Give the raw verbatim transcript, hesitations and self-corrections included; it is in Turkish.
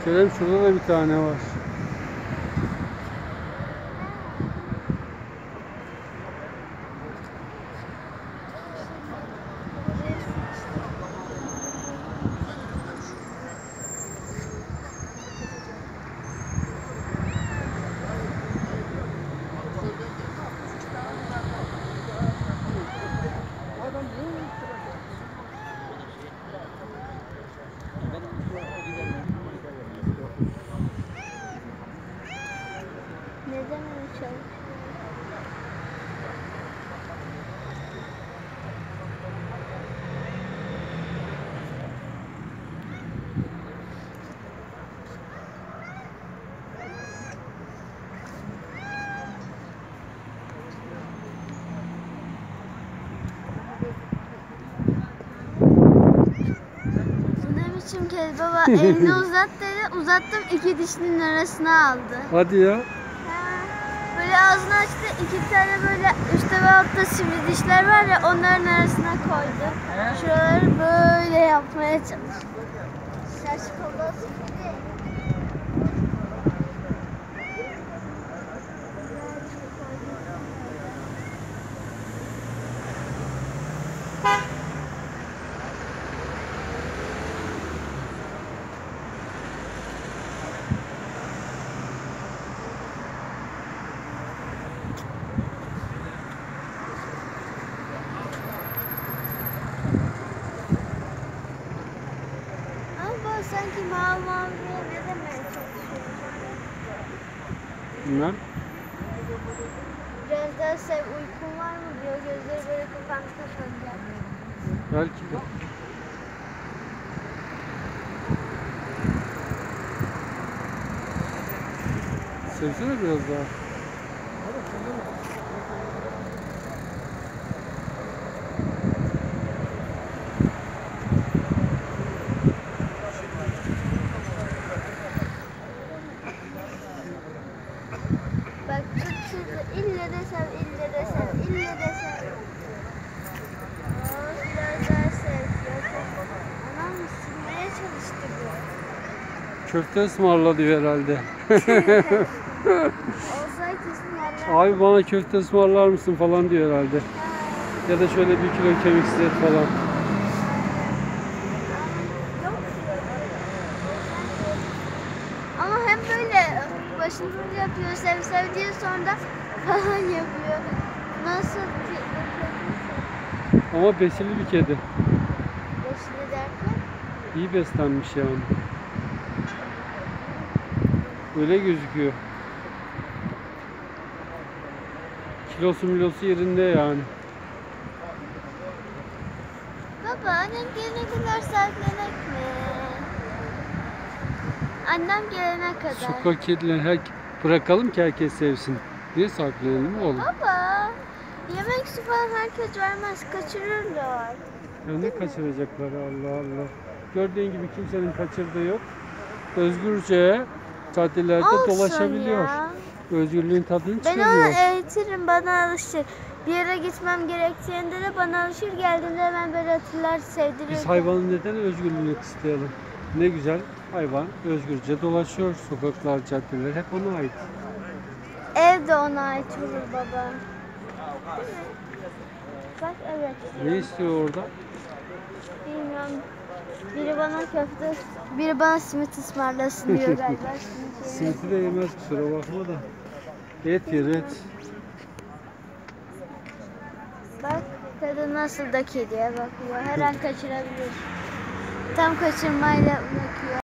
Kerem şurada da bir tane var. Neden öyle çalışıyor? Bu ne biçim kedi baba? Elini uzat dedi. Uzattım, iki dişinin arasına aldı. Hadi ya. Böyle ağzını açtı, iki tane böyle üstte ve altta sivri dişler var ya, onların arasına koydu. Şuraları böyle yapmaya çalıştı. Şaşkınlığı sivri. Ama sanki mavi mavi ne demeye çalışıyor? Bunlar. Biraz daha sev, uykun var mı diyor, gözleri böyle kapandı kapanacak. Belki de. Sevsene biraz daha. Bak tut şurada, ille de sev, ille de sev, ille de sev. Aa, biraz daha sev. Anam ısınmaya çalıştı bu. Köfte ısmarladı herhalde. Olsaydı kesin yerler. Abi bana köfte ısmarlar mısın falan diyor herhalde. Ya da şöyle bir kilo kemiksiz et falan. Yok. Ama hem böyle başını böyle yapıyor, sev sev diye, sonra falan yapıyor. Nasıl ki? Ama besili bir kedi. Başını derken? İyi beslenmiş yani. Öyle gözüküyor. Kilosu milosu yerinde yani. Baba, annem gelene kadar saklanacak mı? Annem gelene kadar. Sokak kedileri her... bırakalım ki herkes sevsin. Niye saklayalım oğlum? Baba, yemek su falan herkes vermez, kaçırırlar. Ya ne kaçıracaklar Allah Allah. Gördüğün gibi kimsenin kaçırdığı yok. Özgürce caddelerde Olsun dolaşabiliyor. ya. Özgürlüğün tadını Ben çıkarıyor. onu eğitirim, bana alışır. Bir yere gitmem gerektiğinde de bana alışır, geldiğinde hemen böyle hatırlar, sevdirir. Biz hayvanın neden özgürlüğünü kısıtlayalım? Ne güzel, hayvan özgürce dolaşıyor. Sokaklar, caddeler hep ona ait. Ev de ona ait olur baba. Bak evet. Ne istiyor orada? Bilmiyorum. Biri bana köfte, biri bana simit ısmarlasın diyor galiba. Simiti de yemez, kusura bakma da. Et yer et. Bak kadın nasıl da kediye bakıyor. Her an kaçırabilir. Tam kaçırmayla bakıyor.